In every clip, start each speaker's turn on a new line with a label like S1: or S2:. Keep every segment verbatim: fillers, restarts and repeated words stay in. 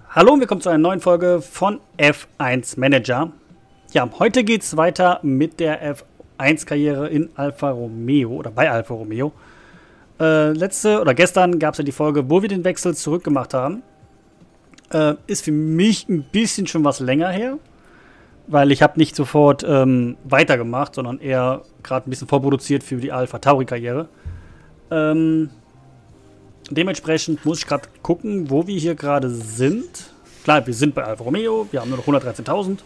S1: Hallo und willkommen zu einer neuen Folge von F eins Manager. Ja, heute geht es weiter mit der F eins Karriere in Alfa Romeo oder bei Alfa Romeo. Äh, letzte oder gestern gab es ja die Folge, wo wir den Wechsel zurückgemacht haben. Äh, ist für mich ein bisschen schon was länger her, weil ich habe nicht sofort ähm, weitergemacht, sondern eher gerade ein bisschen vorproduziert für die Alpha Tauri Karriere. Ähm, dementsprechend muss ich gerade gucken, wo wir hier gerade sind. Klar, wir sind bei Alfa Romeo, wir haben nur noch hundertdreizehntausend.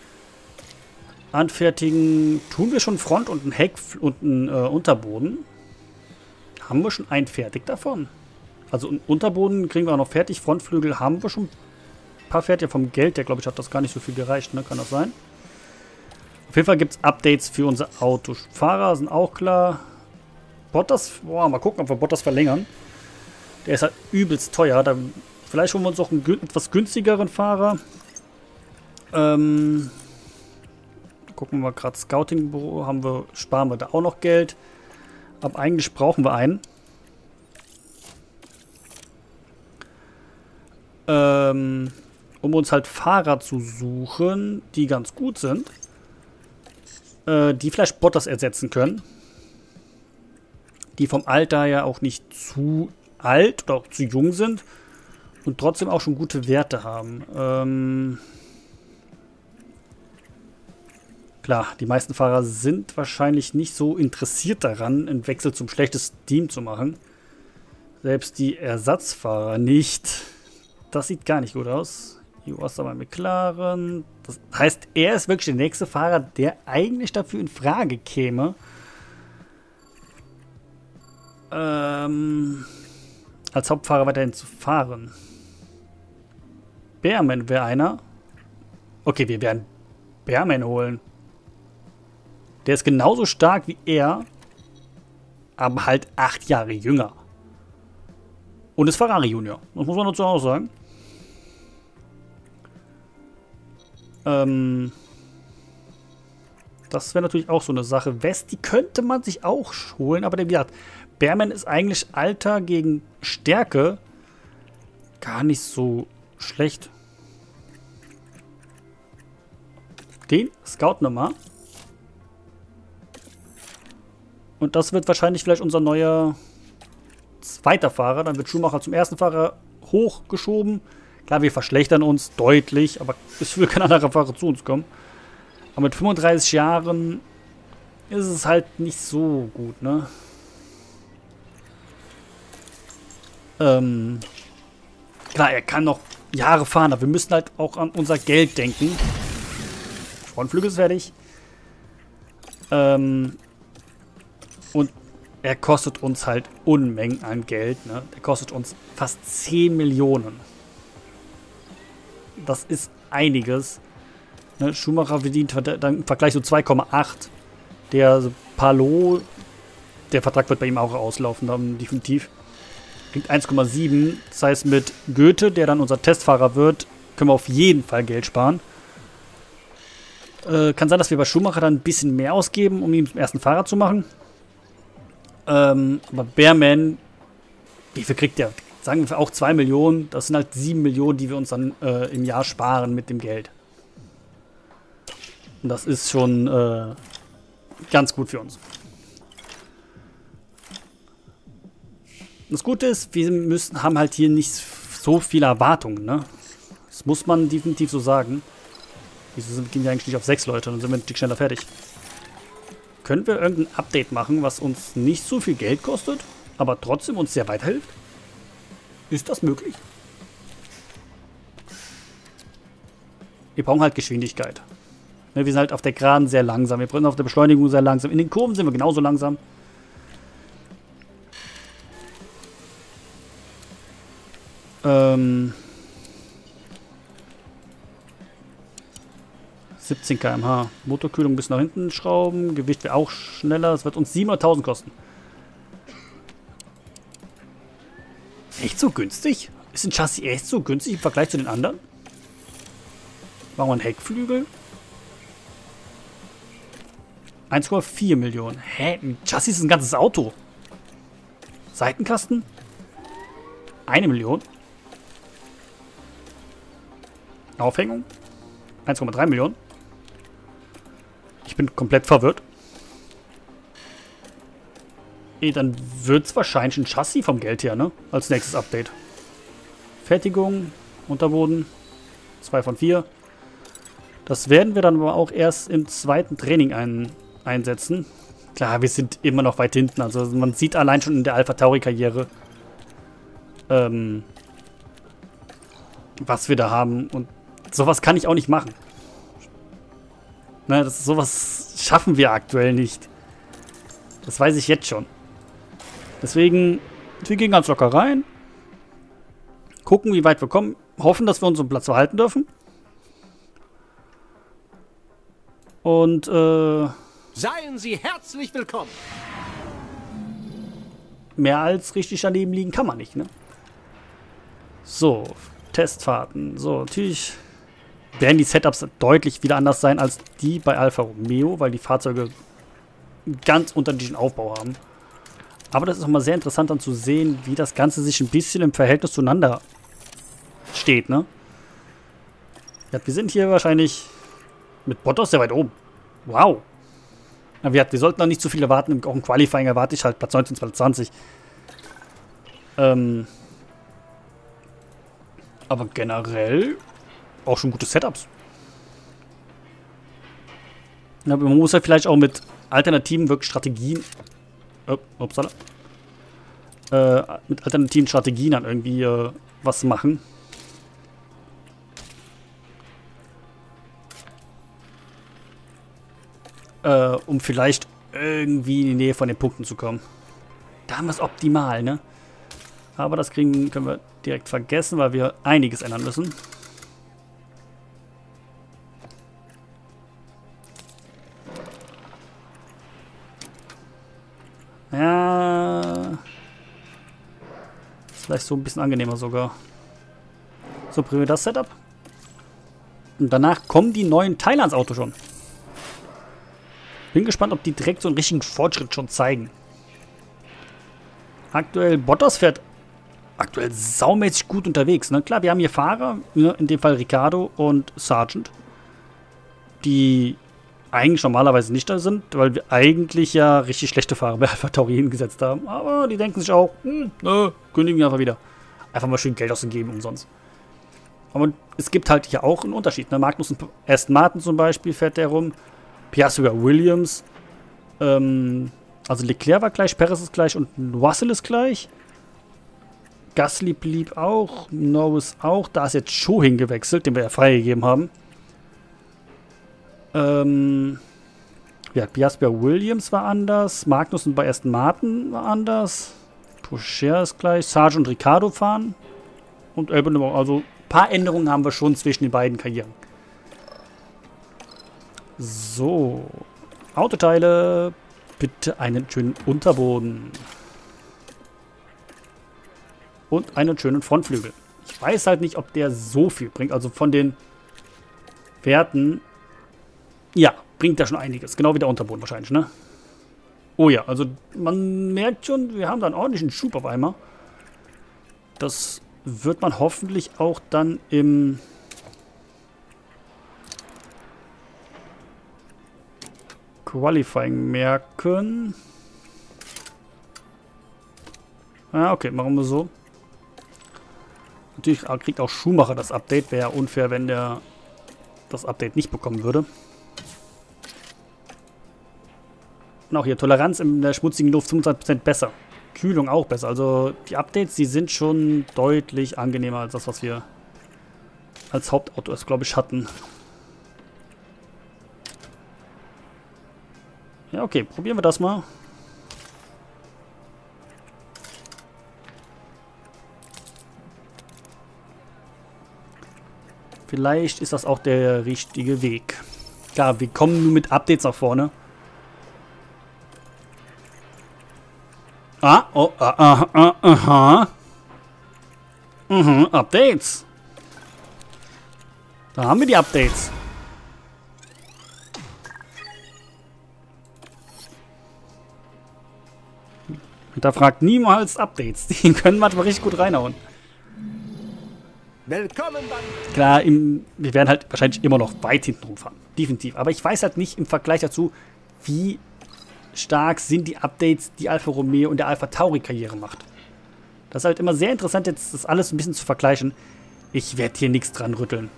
S1: Anfertigen, tun wir schon Front und ein Heck und ein äh, Unterboden. Haben wir schon einen fertig davon? Also einen Unterboden kriegen wir auch noch fertig, Frontflügel haben wir schon ein paar fertig. Vom Geld, der glaube ich hat das gar nicht so viel gereicht, ne? Kann das sein? Auf jeden Fall gibt es Updates für unser Auto. Fahrer sind auch klar. Bottas, boah, mal gucken, ob wir Bottas verlängern. Der ist halt übelst teuer. Da, vielleicht holen wir uns auch einen etwas günstigeren Fahrer. Ähm, gucken wir mal gerade Scouting-Büro. Haben wir, sparen wir da auch noch Geld. Aber eigentlich brauchen wir einen. Ähm, um uns halt Fahrer zu suchen, die ganz gut sind. Äh, die vielleicht Bottas ersetzen können. Die vom Alter ja auch nicht zu alt oder auch zu jung sind. Und trotzdem auch schon gute Werte haben. Ähm Klar, die meisten Fahrer sind wahrscheinlich nicht so interessiert daran, einen Wechsel zum schlechtesten Team zu machen. Selbst die Ersatzfahrer nicht. Das sieht gar nicht gut aus. Joas aber McLaren. Das heißt, er ist wirklich der nächste Fahrer, der eigentlich dafür in Frage käme. Ähm, als Hauptfahrer weiterhin zu fahren. Bearman wäre einer. Okay, wir werden Bearman holen. Der ist genauso stark wie er, aber halt acht Jahre jünger. Und ist Ferrari Junior. Das muss man dazu auch sagen. Ähm, das wäre natürlich auch so eine Sache. West, die könnte man sich auch holen, aber der, wie gesagt, Bearman ist eigentlich Alter gegen Stärke gar nicht so schlecht. Den scouten wir mal. Und das wird wahrscheinlich vielleicht unser neuer zweiter Fahrer. Dann wird Schumacher zum ersten Fahrer hochgeschoben. Klar, wir verschlechtern uns deutlich, aber es will kein anderer Fahrer zu uns kommen. Aber mit fünfunddreißig Jahren ist es halt nicht so gut, ne? Ähm, klar, er kann noch Jahre fahren, aber wir müssen halt auch an unser Geld denken. Frontflügel ist fertig. Ähm, und er kostet uns halt Unmengen an Geld, ne? Der kostet uns fast zehn Millionen. Das ist einiges. Ne? Schumacher verdient dann im Vergleich so zwei Komma acht. Der so Palou, der Vertrag wird bei ihm auch auslaufen, dann definitiv. Kriegt eins Komma sieben. Das heißt, mit Goethe, der dann unser Testfahrer wird, können wir auf jeden Fall Geld sparen. Äh, kann sein, dass wir bei Schumacher dann ein bisschen mehr ausgeben, um ihn zum ersten Fahrer zu machen. Ähm, aber Bearman, wie viel kriegt der? Sagen wir auch zwei Millionen. Das sind halt sieben Millionen, die wir uns dann äh, im Jahr sparen mit dem Geld. Und das ist schon äh, ganz gut für uns. Das Gute ist, wir müssen, haben halt hier nicht so viele Erwartungen, ne? Das muss man definitiv so sagen. Wieso sind, gehen wir eigentlich nicht auf sechs Leute? Dann sind wir ein Stück schneller fertig. Können wir irgendein Update machen, was uns nicht so viel Geld kostet, aber trotzdem uns sehr weiterhilft? Ist das möglich? Wir brauchen halt Geschwindigkeit. Ne, wir sind halt auf der Geraden sehr langsam. Wir brauchen auf der Beschleunigung sehr langsam. In den Kurven sind wir genauso langsam. Ähm... siebzehn Kilometer pro Stunde. Motorkühlung bis nach hinten schrauben. Gewicht wäre auch schneller. Das wird uns siebenhunderttausend kosten. Echt so günstig? Ist ein Chassis echt so günstig im Vergleich zu den anderen? Machen wir einen Heckflügel. eins Komma vier Millionen. Hä? Ein Chassis ist ein ganzes Auto. Seitenkasten? Eine Million. Aufhängung. eins Komma drei Millionen. Ich bin komplett verwirrt. Eh, dann wird es wahrscheinlich ein Chassis vom Geld her, ne? Als nächstes Update. Fertigung, Unterboden. zwei von vier. Das werden wir dann aber auch erst im zweiten Training ein, einsetzen. Klar, wir sind immer noch weit hinten. Also man sieht allein schon in der Alpha Tauri-Karriere, ähm, was wir da haben. Und sowas kann ich auch nicht machen. Ne, das, sowas schaffen wir aktuell nicht. Das weiß ich jetzt schon. Deswegen, wir gehen ganz locker rein. Gucken, wie weit wir kommen. Hoffen, dass wir unseren Platz behalten dürfen. Und, äh...
S2: seien Sie herzlich willkommen.
S1: Mehr als richtig daneben liegen kann man nicht, ne? So, Testfahrten. So, natürlich werden die Setups deutlich wieder anders sein als die bei Alfa Romeo, weil die Fahrzeuge einen ganz unterschiedlichen Aufbau haben. Aber das ist auch mal sehr interessant dann zu sehen, wie das Ganze sich ein bisschen im Verhältnis zueinander steht, ne? Ja, wir sind hier wahrscheinlich mit Bottas sehr weit oben. Wow. Ja, wir, wir sollten noch nicht zu viel erwarten. Auch im Qualifying erwarte ich halt Platz neunzehn, Platz zwanzig. Ähm... Aber generell auch schon gute Setups. Ja, man muss ja vielleicht auch mit alternativen wirklich Strategien. Oh, upsala. Äh, mit alternativen Strategien dann irgendwie äh, was machen. Äh, um vielleicht irgendwie in die Nähe von den Punkten zu kommen. Da haben wir es optimal, ne? Aber das kriegen, können wir direkt vergessen, weil wir einiges ändern müssen. Ja. Ist vielleicht so ein bisschen angenehmer sogar. So, probieren wir das Setup. Und danach kommen die neuen Teile ans Auto schon. Bin gespannt, ob die direkt so einen richtigen Fortschritt schon zeigen. Aktuell, Bottas fährt aktuell saumäßig gut unterwegs. Ne? Klar, wir haben hier Fahrer, ne? In dem Fall Ricciardo und Sargent, die eigentlich normalerweise nicht da sind, weil wir eigentlich ja richtig schlechte Fahrer bei Alpha Tauri hingesetzt haben. Aber die denken sich auch, hm, nö, kündigen wir einfach wieder. Einfach mal schön Geld auszugeben umsonst. Aber es gibt halt hier auch einen Unterschied. Ne? Magnus und Aston Martin zum Beispiel fährt der rum. Piastri sogar Williams. Ähm, also Leclerc war gleich, Perez ist gleich und Russell ist gleich. Gasly blieb auch, Norris auch. Da ist jetzt Show hingewechselt, den wir ja freigegeben haben. Ähm, ja, Piastri Williams war anders. Magnussen bei Aston Martin war anders. Pourchaire ist gleich. Sargent und Ricciardo fahren. Und Albon, also ein paar Änderungen haben wir schon zwischen den beiden Karrieren. So. Autoteile. Bitte einen schönen Unterboden. Und einen schönen Frontflügel. Ich weiß halt nicht, ob der so viel bringt. Also von den Werten. Ja, bringt da schon einiges. Genau wie der Unterboden wahrscheinlich, ne? Oh ja, also man merkt schon, wir haben da einen ordentlichen Schub auf einmal. Das wird man hoffentlich auch dann im Qualifying merken. Ah, okay, machen wir so. Natürlich kriegt auch Schumacher das Update. Wäre ja unfair, wenn der das Update nicht bekommen würde. Und auch hier Toleranz in der schmutzigen Luft fünfundzwanzig Prozent besser. Kühlung auch besser. Also die Updates, die sind schon deutlich angenehmer als das, was wir als Hauptauto, glaube ich, hatten. Ja, okay, probieren wir das mal. Vielleicht ist das auch der richtige Weg. Klar, wir kommen nur mit Updates nach vorne. Ah, oh, ah, ah, ah, aha. Mhm, Updates. Da haben wir die Updates. Da fragt niemals Updates. Die können manchmal richtig gut reinhauen.
S2: Willkommen beim...
S1: Klar, im, wir werden halt wahrscheinlich immer noch weit hinten rumfahren. Definitiv. Aber ich weiß halt nicht im Vergleich dazu, wie stark sind die Updates, die Alfa Romeo und der Alpha Tauri Karriere macht. Das ist halt immer sehr interessant, jetzt das alles ein bisschen zu vergleichen. Ich werde hier nichts dran rütteln.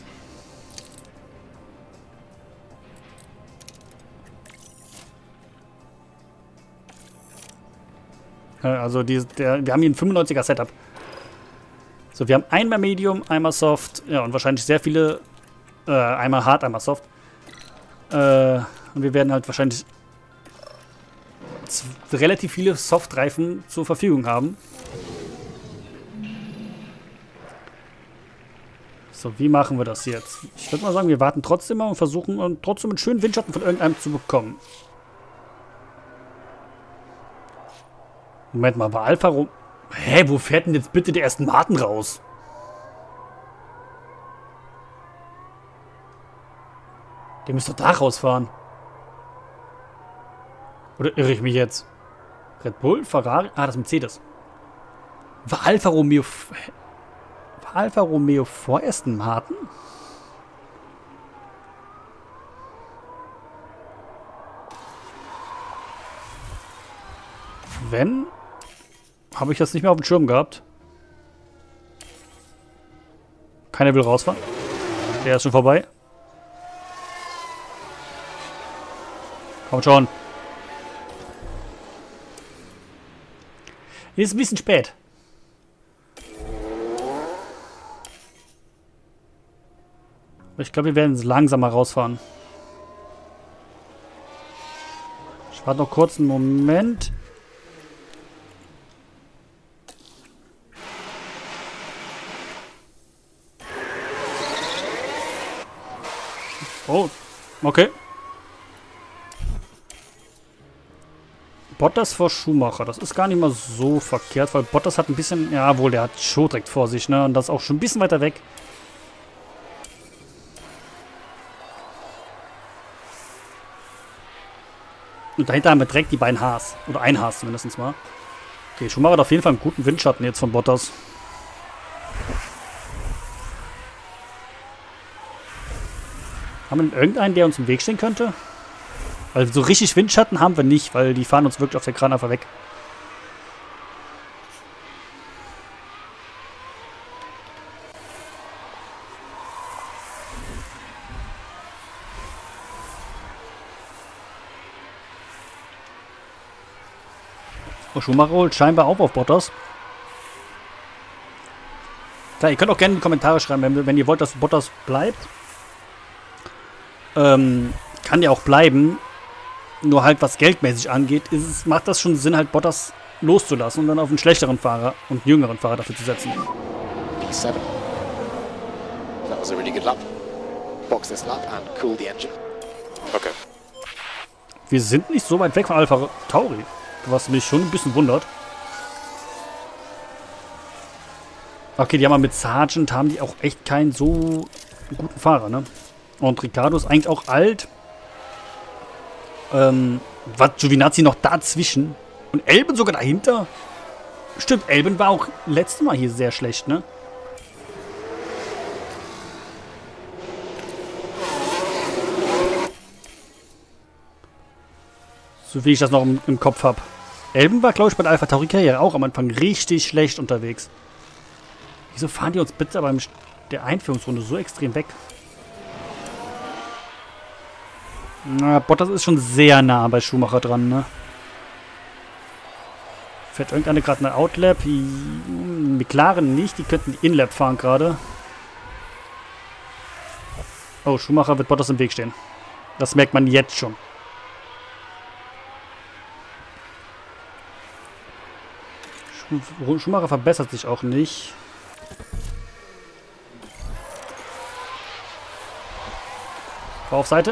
S1: Also die, der, wir haben hier ein fünfundneunziger Setup. So, wir haben einmal Medium, einmal Soft. Ja, und wahrscheinlich sehr viele. Äh, einmal Hard, einmal Soft. Äh, und wir werden halt wahrscheinlich relativ viele Softreifen zur Verfügung haben. So, wie machen wir das jetzt? Ich würde mal sagen, wir warten trotzdem mal und versuchen und trotzdem einen schönen Windschatten von irgendeinem zu bekommen. Moment mal, war Alfa Romeo... Hä, wo fährt denn jetzt bitte der Aston Martin raus? Der müsste doch da rausfahren. Oder irre ich mich jetzt? Red Bull, Ferrari... Ah, das ist Mercedes. War Alfa Romeo... War Alfa Romeo vor Aston Martin? Wenn... Habe ich das nicht mehr auf dem Schirm gehabt? Keiner will rausfahren. Der ist schon vorbei. Komm schon. Ist ein bisschen spät. Ich glaube, wir werden langsamer rausfahren. Ich warte noch kurz einen Moment. Oh, okay. Bottas vor Schumacher. Das ist gar nicht mal so verkehrt, weil Bottas hat ein bisschen... Ja, wohl, der hat Show direkt vor sich, ne? Und das auch schon ein bisschen weiter weg. Und dahinter haben wir direkt die beiden Haas. Oder ein Haas zumindest mal. Okay, Schumacher hat auf jeden Fall einen guten Windschatten jetzt von Bottas. Haben wir irgendeinen, der uns im Weg stehen könnte? Weil so richtig Windschatten haben wir nicht, weil die fahren uns wirklich auf der Kran einfach weg. Oh, Schumacher holt scheinbar auch auf Bottas. Klar, ihr könnt auch gerne in die Kommentare schreiben, wenn, wenn ihr wollt, dass Bottas bleibt. Ähm, kann ja auch bleiben. Nur halt, was geldmäßig angeht, ist es, macht das schon Sinn, halt Bottas loszulassen und dann auf einen schlechteren Fahrer und einen jüngeren Fahrer dafür zu setzen.
S3: P seven. That was a really good lap. Box this lap and cool the engine. Okay.
S1: Wir sind nicht so weit weg von Alpha Tauri, was mich schon ein bisschen wundert. Okay, die haben aber mit Sargent haben die auch echt keinen so guten Fahrer, ne? Und Ricciardo ist eigentlich auch alt. Ähm, war Giovinazzi noch dazwischen? Und Albon sogar dahinter? Stimmt, Albon war auch letztes Mal hier sehr schlecht, ne? So wie ich das noch im, im Kopf habe. Albon war, glaube ich, bei der Alpha Tauri Karriere auch am Anfang richtig schlecht unterwegs. Wieso fahren die uns bitte beim der Einführungsrunde so extrem weg? Na, Bottas ist schon sehr nah bei Schumacher dran, ne? Fährt irgendeine gerade eine Outlap? McLaren nicht, die könnten die Inlap fahren gerade. Oh, Schumacher wird Bottas im Weg stehen. Das merkt man jetzt schon. Schumacher verbessert sich auch nicht. Fahr auf Seite.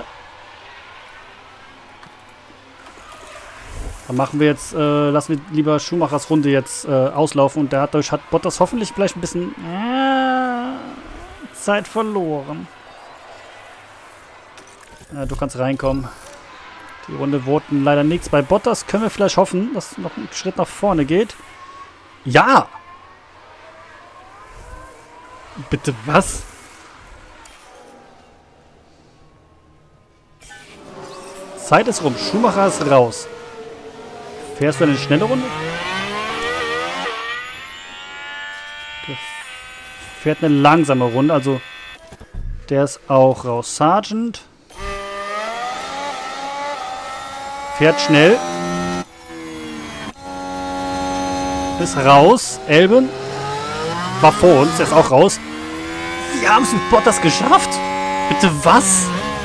S1: Dann machen wir jetzt, äh, lassen wir lieber Schumachers Runde jetzt äh, auslaufen und dadurch hat Bottas hoffentlich vielleicht ein bisschen äh, Zeit verloren. Ja, du kannst reinkommen. Die Runde wurde leider nichts. Bei Bottas können wir vielleicht hoffen, dass noch ein Schritt nach vorne geht. Ja! Bitte was? Zeit ist rum. Schumacher ist raus. Fährst du eine schnelle Runde? Der fährt eine langsame Runde. Also der ist auch raus. Sargent fährt schnell. Ist raus. Albon war vor uns. Der ist auch raus. Wir haben es mit Bottas geschafft. Bitte was?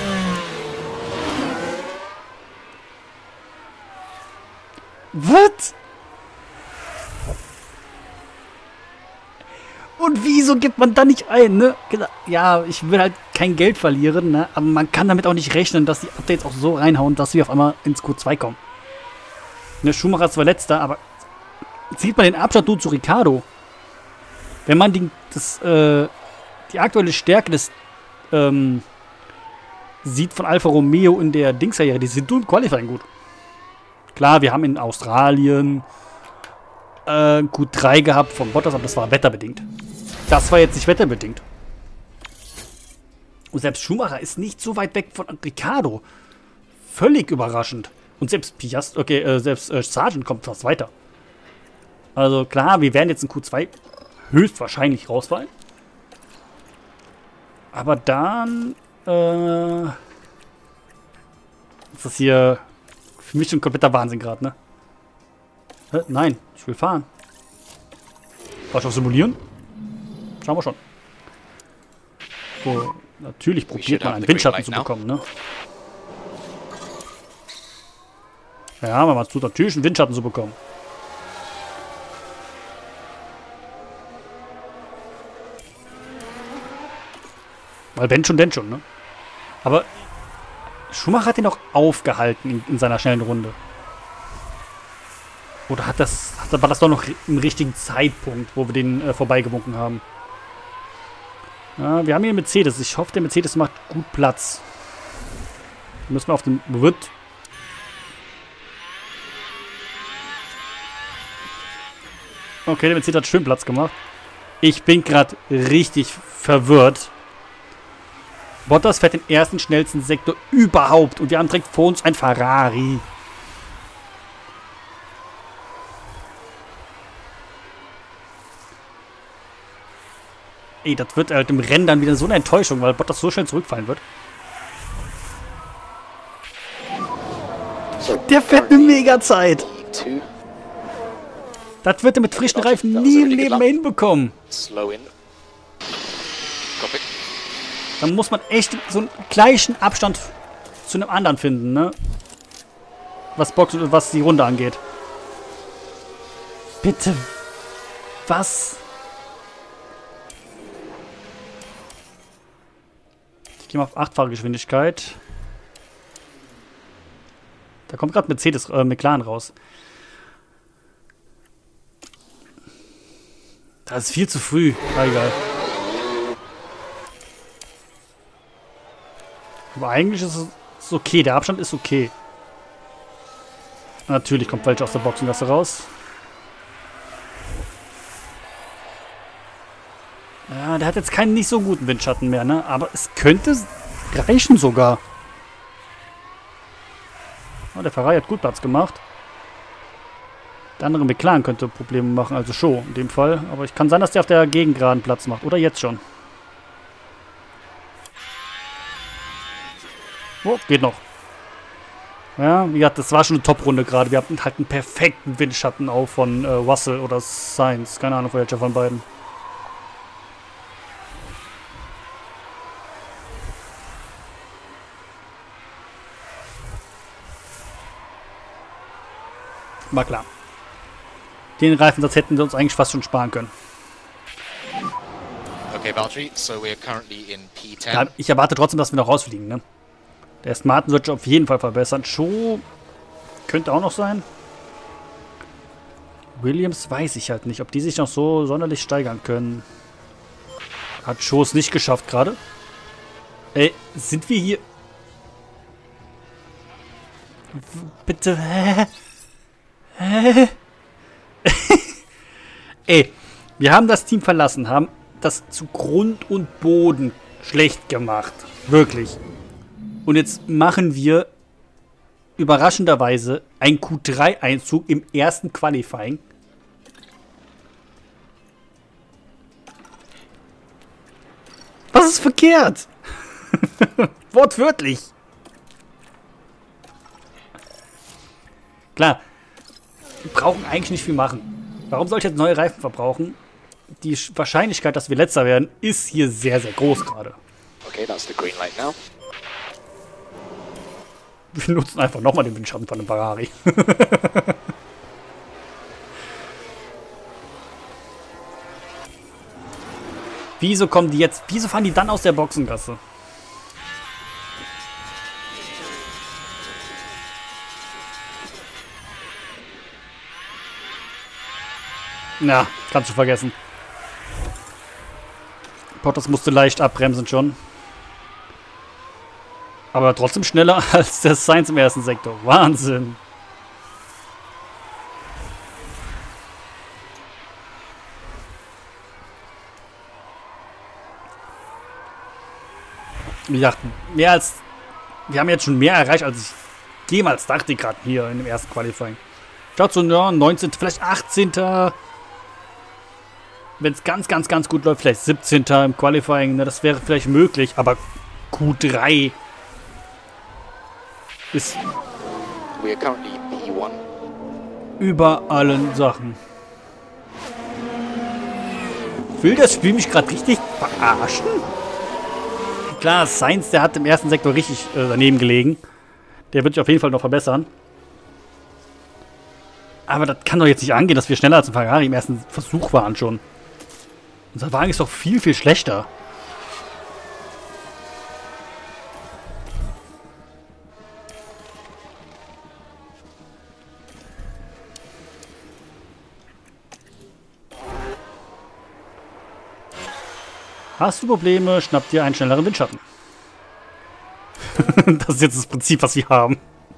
S1: Was? Und wieso gibt man da nicht ein, ne? Ja, ich will halt kein Geld verlieren, ne? Aber man kann damit auch nicht rechnen, dass die Updates auch so reinhauen, dass wir auf einmal ins Q zwei kommen. Ne, Schumacher ist zwar letzter, aber sieht man den Abstand nur zu Ricciardo. Wenn man die, das, äh, die aktuelle Stärke des ähm, sieht von Alfa Romeo in der Dingsserie, die sind nur im Qualifying gut. Klar, wir haben in Australien äh, Q drei gehabt von Bottas, aber das war wetterbedingt. Das war jetzt nicht wetterbedingt. Und selbst Schumacher ist nicht so weit weg von Ricciardo. Völlig überraschend. Und selbst Piastri, okay, äh, selbst äh, Sargent kommt fast weiter. Also klar, wir werden jetzt in Q zwei höchstwahrscheinlich rausfallen. Aber dann äh, ist das hier für mich schon kompletter Wahnsinn gerade, ne? Hä? Nein, ich will fahren. War ich auf Simulieren? Schauen wir schon. So, natürlich probiert man einen Windschatten zu bekommen, ne? Ja, man tut natürlich einen Windschatten zu bekommen. Weil wenn schon, denn schon, ne? Aber Schumacher hat ihn auch aufgehalten in, in seiner schnellen Runde. Oder hat das, hat, war das doch noch im richtigen Zeitpunkt, wo wir den äh, vorbeigewunken haben? Ja, wir haben hier einen Mercedes. Ich hoffe, der Mercedes macht gut Platz. Müssen wir auf den Wirt. Okay, der Mercedes hat schön Platz gemacht. Ich bin gerade richtig verwirrt. Bottas fährt den ersten schnellsten Sektor überhaupt. Und wir haben direkt vor uns ein Ferrari. Ey, das wird halt im Rennen dann wieder so eine Enttäuschung, weil Bottas so schnell zurückfallen wird. Der fährt eine Mega-Zeit. Das wird er mit frischen Reifen nie im Leben mehr hinbekommen. Dann muss man echt so einen gleichen Abstand zu einem anderen finden, ne? Was Box, was die Runde angeht. Bitte. Was? Ich gehe mal auf achtfache Geschwindigkeit. Da kommt gerade Mercedes, äh, McLaren raus. Das ist viel zu früh. Na, egal. Aber eigentlich ist es okay. Der Abstand ist okay. Natürlich kommt welche aus der Boxengasse raus. Ja, der hat jetzt keinen nicht so guten Windschatten mehr, ne? Aber es könnte reichen sogar. Oh, der Ferrari hat gut Platz gemacht. Der andere McLaren könnte Probleme machen, also Show in dem Fall. Aber ich kann sein, dass der auf der Gegengeraden Platz macht. Oder jetzt schon. Oh, geht noch. Ja, wie gesagt, das war schon eine Top-Runde gerade. Wir hatten halt einen perfekten Windschatten auf von äh, Russell oder Sainz. Keine Ahnung, welcher von beiden. War klar. Den Reifensatz hätten wir uns eigentlich fast schon sparen können.
S3: Okay, Valtteri, so we're currently in P zehn.
S1: Ja, ich erwarte trotzdem, dass wir noch rausfliegen, ne? Der Aston Martin sollte auf jeden Fall verbessern. Show könnte auch noch sein. Williams weiß ich halt nicht, ob die sich noch so sonderlich steigern können. Hat Show es nicht geschafft gerade. Ey, sind wir hier... Bitte, hä? Hä? Ey, wir haben das Team verlassen, haben das zu Grund und Boden schlecht gemacht. Wirklich. Und jetzt machen wir überraschenderweise einen Q drei Einzug im ersten Qualifying. Was ist verkehrt? Wortwörtlich. Klar, wir brauchen eigentlich nicht viel machen. Warum soll ich jetzt neue Reifen verbrauchen? Die Wahrscheinlichkeit, dass wir letzter werden, ist hier sehr, sehr groß gerade.
S3: Okay, that's the green light now.
S1: Wir nutzen einfach nochmal den Windschatten von dem Ferrari. Wieso kommen die jetzt? Wieso fahren die dann aus der Boxengasse? Na, kannst du vergessen. Bottas musste leicht abbremsen schon. Aber trotzdem schneller als der Sainz im ersten Sektor. Wahnsinn. Wie gesagt, mehr als... Wir haben jetzt schon mehr erreicht, als ich jemals dachte gerade hier in dem ersten Qualifying. Schaut so, ja, neunzehnten vielleicht achtzehnten Wenn es ganz, ganz, ganz gut läuft, vielleicht siebzehnten im Qualifying. Ne, das wäre vielleicht möglich, aber Q drei ist
S3: We are currently P one.
S1: über allen Sachen. Will das Spiel mich gerade richtig verarschen? Klar, Sainz, der hat im ersten Sektor richtig äh, daneben gelegen. Der wird sich auf jeden Fall noch verbessern. Aber das kann doch jetzt nicht angehen, dass wir schneller als ein Ferrari im ersten Versuch waren schon. Unser Wagen ist doch viel, viel schlechter. Hast du Probleme, schnapp dir einen schnelleren Windschatten. Das ist jetzt das Prinzip, was wir haben.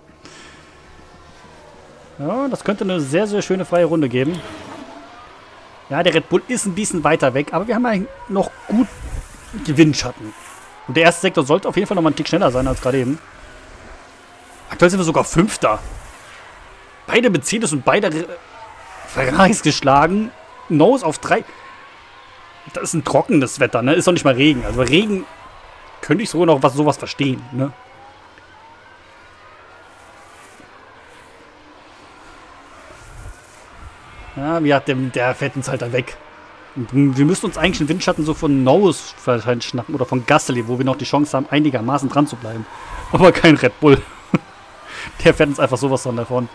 S1: Ja, das könnte eine sehr, sehr schöne freie Runde geben. Ja, der Red Bull ist ein bisschen weiter weg, aber wir haben eigentlich noch gut Windschatten. Und der erste Sektor sollte auf jeden Fall noch mal einen Tick schneller sein als gerade eben. Aktuell sind wir sogar Fünfter. Beide Mercedes und beide Ferraris geschlagen. Nose auf drei. Das ist ein trockenes Wetter, ne? Ist doch nicht mal Regen. Also Regen könnte ich sogar noch was sowas verstehen, ne? Ja, wie hat der, der fährt uns halt da weg. Und wir müssen uns eigentlich einen Windschatten so von Nose wahrscheinlich schnappen oder von Gasly, wo wir noch die Chance haben, einigermaßen dran zu bleiben. Aber kein Red Bull. Der fährt uns einfach sowas von davon.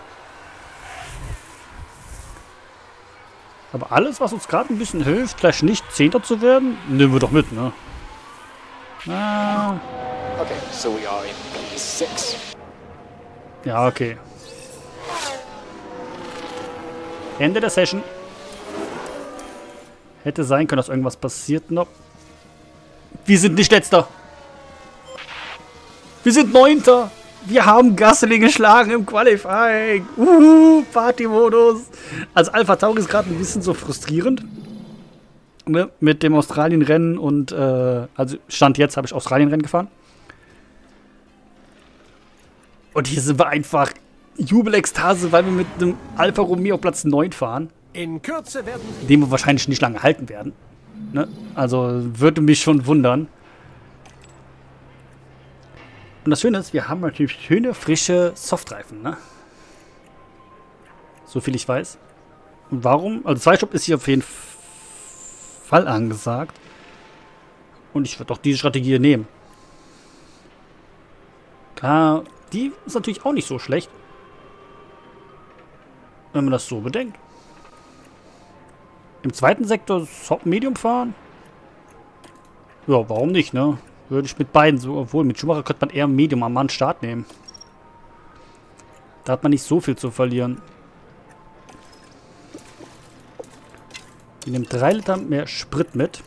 S1: Aber alles, was uns gerade ein bisschen hilft, gleich nicht Zehnter zu werden, nehmen wir doch mit, ne? Ah.
S3: Okay, so we are in P six.
S1: Ja, okay. Ende der Session. Hätte sein können, dass irgendwas passiert noch. Wir sind nicht Letzter. Wir sind Neunter. Wir haben Gasly geschlagen im Qualifying. Uhu, Partymodus. Also Alpha Tauri ist gerade ein bisschen so frustrierend. Ne? Mit dem Australien-Rennen und, äh, also Stand jetzt habe ich Australien-Rennen gefahren. Und hier sind wir einfach Jubelekstase, weil wir mit einem Alfa Romeo Platz neun fahren.
S2: In Kürze werden
S1: Den wir wahrscheinlich nicht lange halten werden. Ne? Also würde mich schon wundern. Und das Schöne ist, wir haben natürlich schöne, frische Softreifen, ne? So viel ich weiß. Und warum? Also Zweistopp ist hier auf jeden Fall angesagt. Und ich würde auch diese Strategie nehmen. Klar, die ist natürlich auch nicht so schlecht. Wenn man das so bedenkt. Im zweiten Sektor Medium fahren? Ja, warum nicht, ne? Würde ich mit beiden so, obwohl mit Schumacher könnte man eher Medium am Mann Start nehmen. Da hat man nicht so viel zu verlieren. Wir nehmen drei Liter mehr Sprit mit.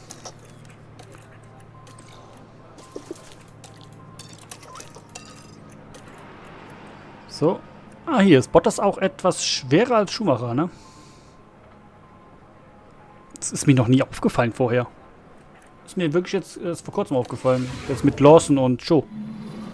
S1: So. Ah, hier ist Bottas auch etwas schwerer als Schumacher, ne? Das ist mir noch nie aufgefallen vorher. Ist mir wirklich jetzt erst vor kurzem aufgefallen. Jetzt mit Lawson und Joe.